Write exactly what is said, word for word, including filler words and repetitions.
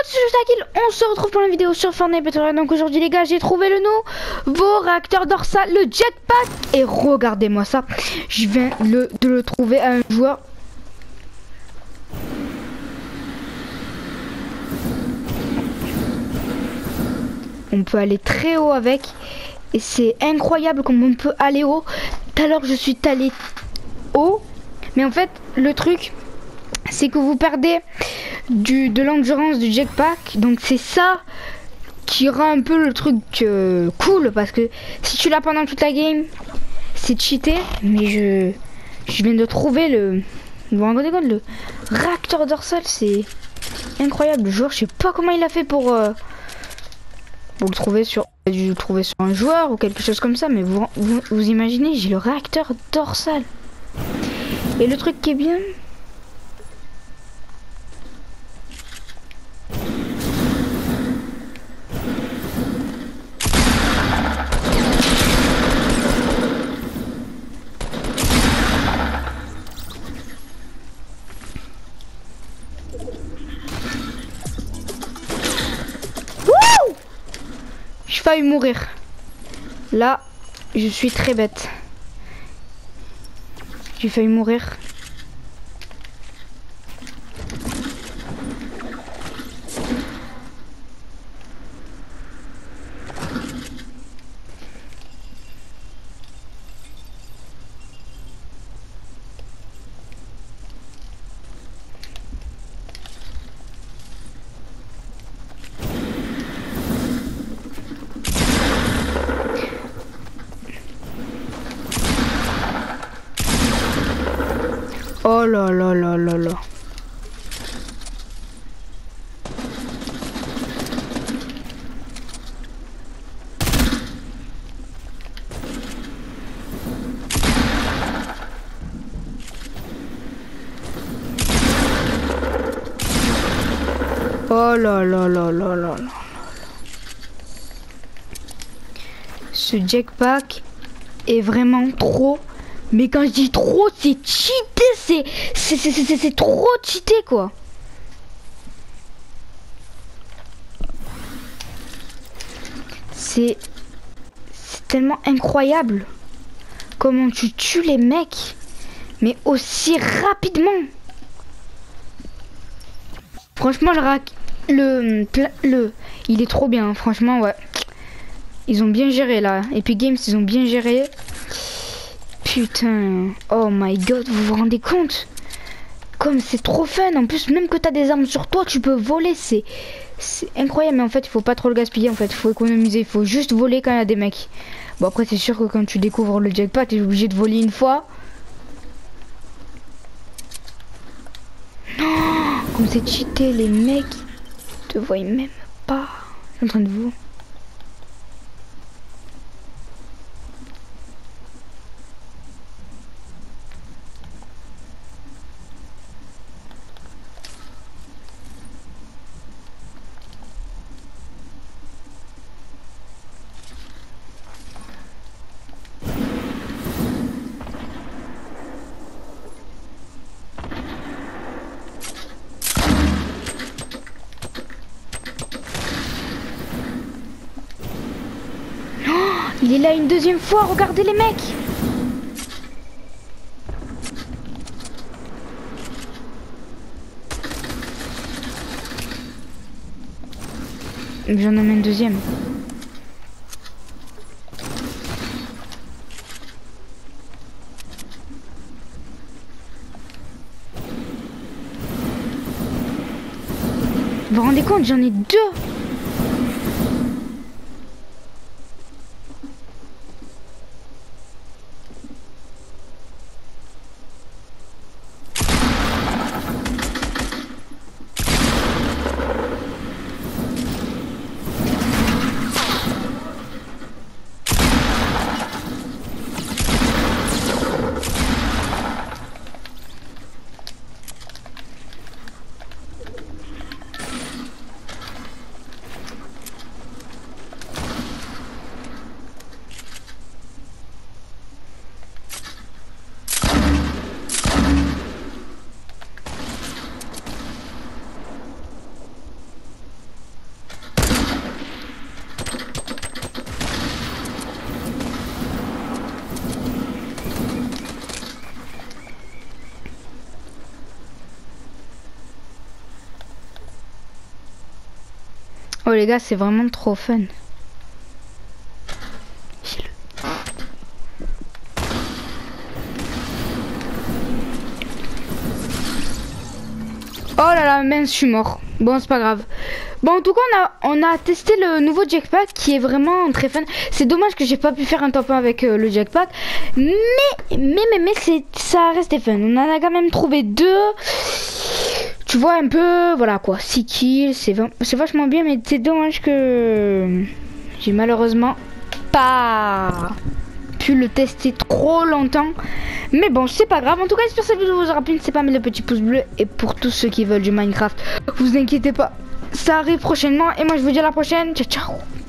potes, c'est Justakil, on se retrouve pour une vidéo sur Fortnite Battle Royale. Donc aujourd'hui les gars, j'ai trouvé le nouveau réacteur dorsal, le jetpack. Et regardez-moi ça, je viens le, de le trouver à un joueur. On peut aller très haut avec. Et c'est incroyable comme on peut aller haut. Tout à l'heure je suis allé haut. Mais en fait le truc c'est que vous perdez du, de l'endurance du jetpack. Donc c'est ça qui rend un peu le truc euh, cool. Parce que si tu l'as pendant toute la game, c'est cheaté. Mais je, je viens de trouver le... Vous vous rendez compte, le réacteur dorsal, c'est incroyable. Le joueur, je sais pas comment il a fait pour... Euh, pour le trouver sur... dû le trouver sur un joueur ou quelque chose comme ça. Mais vous, vous, vous imaginez, j'ai le réacteur dorsal. Et le truc qui est bien... J'ai failli mourir. Là, je suis très bête. J'ai failli mourir. Oh là là là là là. Oh là là là là là là. Ce jetpack est vraiment trop. Mais quand je dis trop, c'est cheaté, c'est c'est c'est c'est trop cheaté quoi. C'est c'est tellement incroyable comment tu tues les mecs, mais aussi rapidement. Franchement, le rack, le le, il est trop bien, hein. Franchement, ouais. Ils ont bien géré là. Epic Games, ils ont bien géré. Putain, oh my god, vous vous rendez compte? Comme c'est trop fun, en plus même que t'as des armes sur toi, tu peux voler, c'est c'est incroyable. Mais en fait il faut pas trop le gaspiller, en fait il faut économiser, il faut juste voler quand il y a des mecs. Bon après c'est sûr que quand tu découvres le jetpack, t'es obligé de voler une fois. Non, comme c'est cheaté, les mecs te voient même pas. Je suis en train de vous... Il est là une deuxième fois, regardez les mecs. J'en amène une deuxième. Vous vous rendez compte, j'en ai deux. Oh les gars, c'est vraiment trop fun. Oh là là, mince, je suis mort. Bon, c'est pas grave. Bon, en tout cas, on a, on a testé le nouveau jetpack qui est vraiment très fun. C'est dommage que j'ai pas pu faire un top un avec euh, le jetpack. Mais, mais, mais, mais, c'est, ça restait fun. On en a quand même trouvé deux. Tu vois, un peu, voilà quoi. six kills, c'est vachement bien, mais c'est dommage que j'ai malheureusement pas pu le tester trop longtemps. Mais bon, c'est pas grave. En tout cas, j'espère que cette vidéo vous aura plu. N'hésitez pas à mettre le petit pouce bleu. Et pour tous ceux qui veulent du Minecraft, vous inquiétez pas, ça arrive prochainement. Et moi, je vous dis à la prochaine. Ciao, ciao.